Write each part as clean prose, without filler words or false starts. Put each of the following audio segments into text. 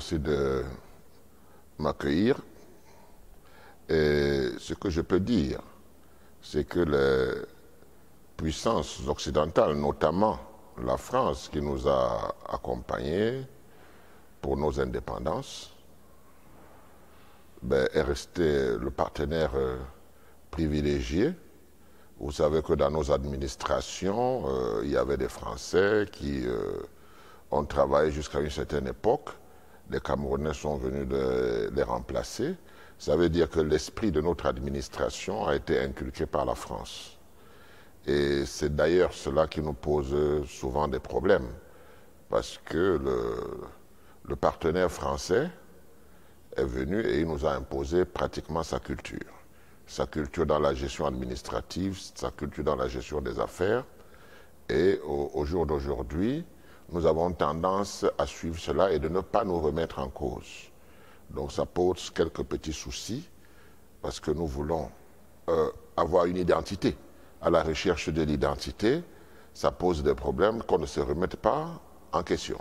merci de m'accueillir. Et ce que je peux dire, c'est que les puissances occidentales, notamment la France qui nous a accompagnés pour nos indépendances, est resté le partenaire privilégié. Vous savez que dans nos administrations, il y avait des Français qui ont travaillé jusqu'à une certaine époque. Les Camerounais sont venus les remplacer. Ça veut dire que l'esprit de notre administration a été inculqué par la France. Et c'est d'ailleurs cela qui nous pose souvent des problèmes. Parce que le partenaire français est venu et il nous a imposé pratiquement sa culture. Sa culture dans la gestion administrative, sa culture dans la gestion des affaires. Et au jour d'aujourd'hui, nous avons tendance à suivre cela et de ne pas nous remettre en cause. Donc ça pose quelques petits soucis parce que nous voulons avoir une identité. À la recherche de l'identité, ça pose des problèmes qu'on ne se remette pas en question.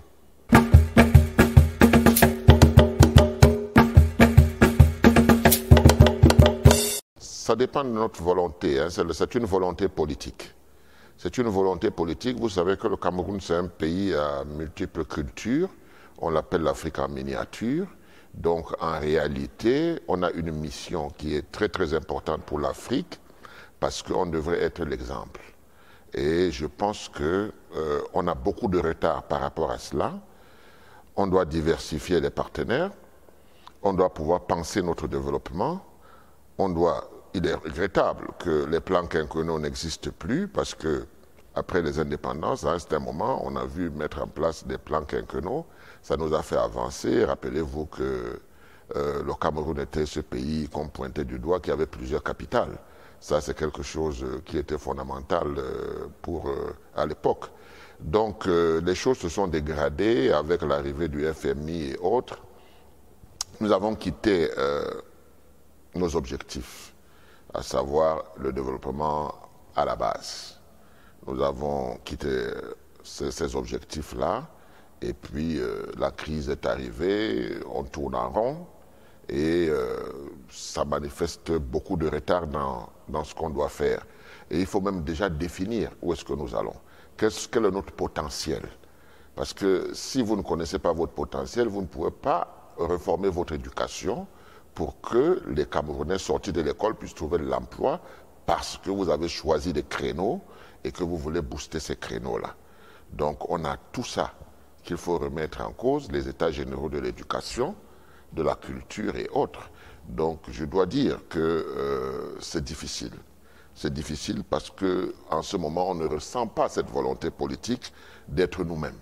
Ça dépend de notre volonté, hein. C'est une volonté politique. C'est une volonté politique. Vous savez que le Cameroun, c'est un pays à multiples cultures. On l'appelle l'Afrique en miniature. Donc, en réalité, on a une mission qui est très, très importante pour l'Afrique parce qu'on devrait être l'exemple. Et je pense qu'on a beaucoup de retard par rapport à cela. On doit diversifier les partenaires. On doit pouvoir penser notre développement. Il est regrettable que les plans quinquennaux n'existent plus parce que après les indépendances, à un certain moment, on a vu mettre en place des plans quinquennaux. Ça nous a fait avancer. Rappelez-vous que le Cameroun était ce pays qu'on pointait du doigt qui avait plusieurs capitales. Ça, c'est quelque chose qui était fondamental à l'époque. Donc, les choses se sont dégradées avec l'arrivée du FMI et autres. Nous avons quitté nos objectifs, à savoir le développement à la base. Nous avons quitté ces objectifs-là, et puis la crise est arrivée, on tourne en rond, et ça manifeste beaucoup de retard dans ce qu'on doit faire. Et il faut même déjà définir où est-ce que nous allons. Quel est notre potentiel? Parce que si vous ne connaissez pas votre potentiel, vous ne pouvez pas réformer votre éducation pour que les Camerounais sortis de l'école puissent trouver de l'emploi parce que vous avez choisi des créneaux et que vous voulez booster ces créneaux-là. Donc on a tout ça qu'il faut remettre en cause, les états généraux de l'éducation, de la culture et autres. Donc je dois dire que c'est difficile. C'est difficile parce qu'en ce moment, on ne ressent pas cette volonté politique d'être nous-mêmes.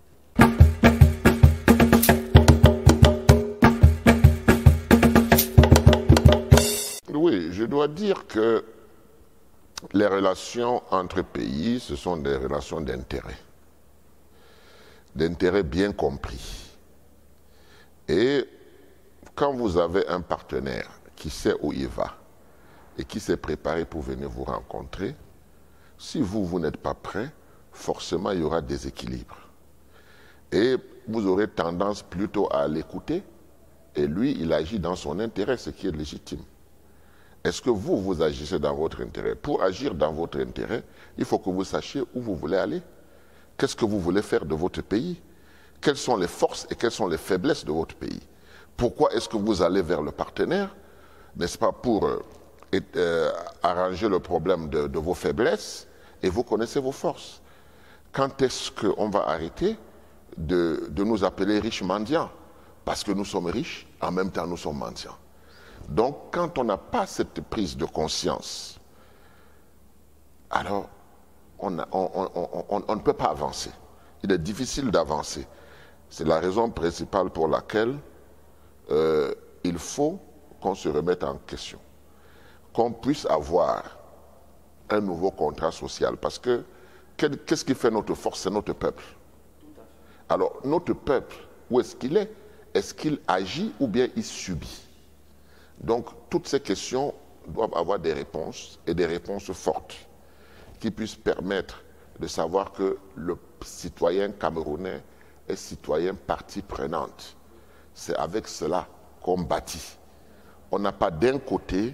Oui, je dois dire que les relations entre pays, ce sont des relations d'intérêt. D'intérêt bien compris. Et quand vous avez un partenaire qui sait où il va et qui s'est préparé pour venir vous rencontrer, si vous n'êtes pas prêt, forcément il y aura des équilibres. Et vous aurez tendance plutôt à l'écouter et lui, il agit dans son intérêt, ce qui est légitime. Est-ce que vous agissez dans votre intérêt? Pour agir dans votre intérêt, il faut que vous sachiez où vous voulez aller. Qu'est-ce que vous voulez faire de votre pays? Quelles sont les forces et quelles sont les faiblesses de votre pays? Pourquoi est-ce que vous allez vers le partenaire? N'est-ce pas pour arranger le problème de vos faiblesses? Et vous connaissez vos forces. Quand est-ce qu'on va arrêter de nous appeler riches mendiants? Parce que nous sommes riches, en même temps nous sommes mendiants. Donc, quand on n'a pas cette prise de conscience, alors on ne peut pas avancer. Il est difficile d'avancer. C'est la raison principale pour laquelle il faut qu'on se remette en question, qu'on puisse avoir un nouveau contrat social. Parce que qu'est-ce qui fait notre force? C'est notre peuple. Alors, notre peuple, où est-ce qu'il est? Est-ce qu'il agit ou bien il subit? Donc, toutes ces questions doivent avoir des réponses, et des réponses fortes, qui puissent permettre de savoir que le citoyen camerounais est citoyen partie prenante. C'est avec cela qu'on bâtit. On n'a pas d'un côté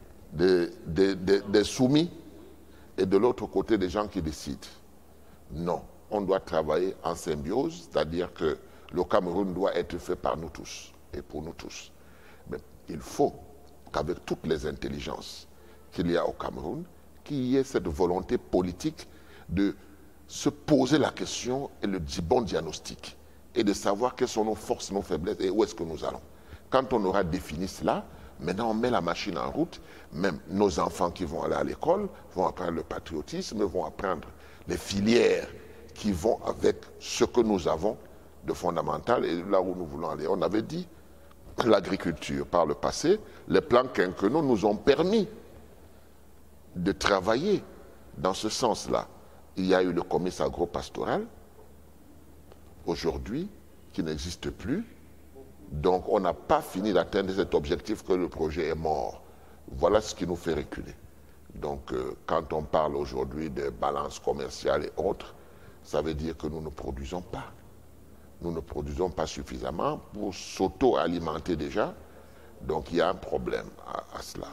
des soumis et de l'autre côté des gens qui décident. Non, on doit travailler en symbiose, c'est-à-dire que le Cameroun doit être fait par nous tous et pour nous tous. Mais il faut qu'avec toutes les intelligences qu'il y a au Cameroun, qu'il y ait cette volonté politique de se poser la question et le bon diagnostic et de savoir quelles sont nos forces, nos faiblesses et où est-ce que nous allons. Quand on aura défini cela, maintenant on met la machine en route. Même nos enfants qui vont aller à l'école vont apprendre le patriotisme, vont apprendre les filières qui vont avec ce que nous avons de fondamental et là où nous voulons aller. On avait dit l'agriculture par le passé, les plans quinquennaux nous ont permis de travailler dans ce sens-là. Il y a eu le commerce agro-pastoral, aujourd'hui, qui n'existe plus. Donc, on n'a pas fini d'atteindre cet objectif que le projet est mort. Voilà ce qui nous fait reculer. Donc, quand on parle aujourd'hui de balance commerciale et autres, ça veut dire que nous ne produisons pas. Nous ne produisons pas suffisamment pour s'auto-alimenter déjà. Donc, il y a un problème à cela.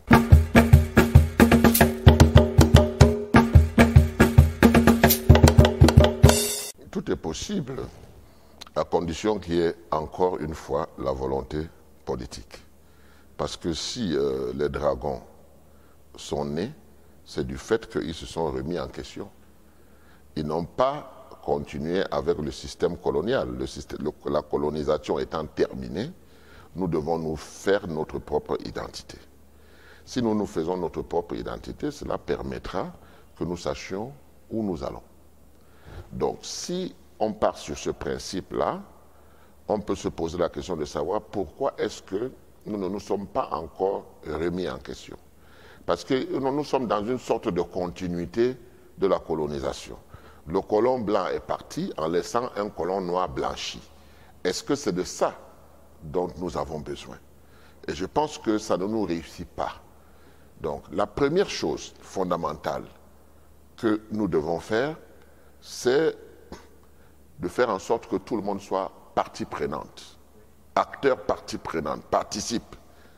Tout est possible, à condition qu'il y ait encore une fois la volonté politique. Parce que si les dragons sont nés, c'est du fait qu'ils se sont remis en question. Ils n'ont pas continué avec le système colonial. La colonisation étant terminée, nous devons nous faire notre propre identité. Si nous nous faisons notre propre identité, cela permettra que nous sachions où nous allons. Donc, si on part sur ce principe-là, on peut se poser la question de savoir pourquoi est-ce que nous ne nous sommes pas encore remis en question. Parce que nous sommes dans une sorte de continuité de la colonisation. Le colon blanc est parti en laissant un colon noir blanchi. Est-ce que c'est de ça dont nous avons besoin? Et je pense que ça ne nous réussit pas. Donc, la première chose fondamentale que nous devons faire, c'est de faire en sorte que tout le monde soit partie prenante, acteur partie prenante, participe.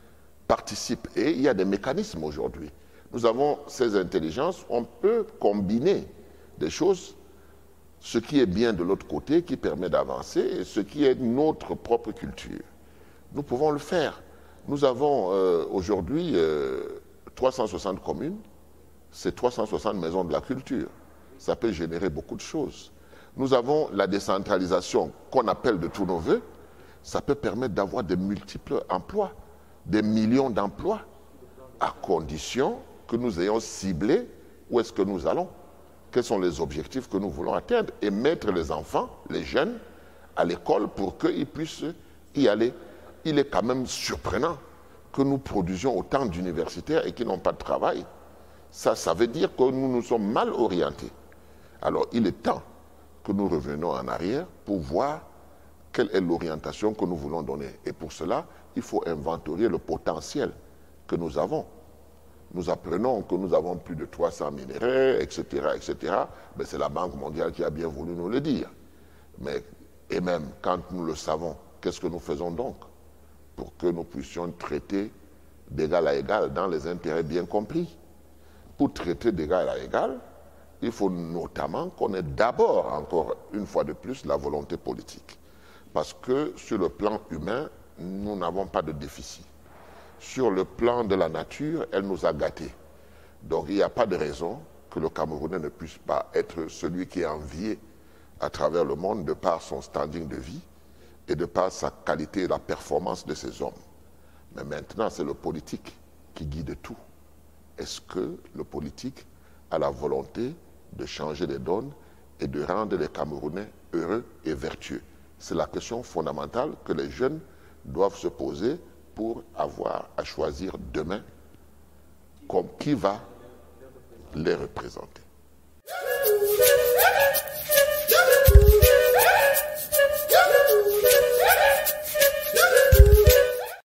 Et il y a des mécanismes aujourd'hui. Nous avons ces intelligences, on peut combiner des choses, ce qui est bien de l'autre côté, qui permet d'avancer, et ce qui est notre propre culture. Nous pouvons le faire. Nous avons aujourd'hui 360 communes, c'est 360 maisons de la culture. Ça peut générer beaucoup de choses. Nous avons la décentralisation qu'on appelle de tous nos voeux. Ça peut permettre d'avoir de multiples emplois, des millions d'emplois, à condition que nous ayons ciblé où est-ce que nous allons, quels sont les objectifs que nous voulons atteindre et mettre les enfants, les jeunes, à l'école pour qu'ils puissent y aller. Il est quand même surprenant que nous produisions autant d'universitaires et qui n'ont pas de travail. Ça veut dire que nous nous sommes mal orientés. Alors, il est temps que nous revenions en arrière pour voir quelle est l'orientation que nous voulons donner. Et pour cela, il faut inventorier le potentiel que nous avons. Nous apprenons que nous avons plus de 300 minerais, etc., etc. Mais c'est la Banque mondiale qui a bien voulu nous le dire. Et même quand nous le savons, qu'est-ce que nous faisons donc pour que nous puissions traiter d'égal à égal dans les intérêts bien compris? Pour traiter d'égal à égal, il faut notamment qu'on ait d'abord, encore une fois de plus, la volonté politique. Parce que sur le plan humain, nous n'avons pas de déficit. Sur le plan de la nature, elle nous a gâtés. Donc il n'y a pas de raison que le Camerounais ne puisse pas être celui qui est envié à travers le monde de par son standing de vie et de par sa qualité et la performance de ses hommes. Mais maintenant, c'est le politique qui guide tout. Est-ce que le politique a la volonté de changer les donnes et de rendre les Camerounais heureux et vertueux? C'est la question fondamentale que les jeunes doivent se poser pour avoir à choisir demain comme qui va les représenter.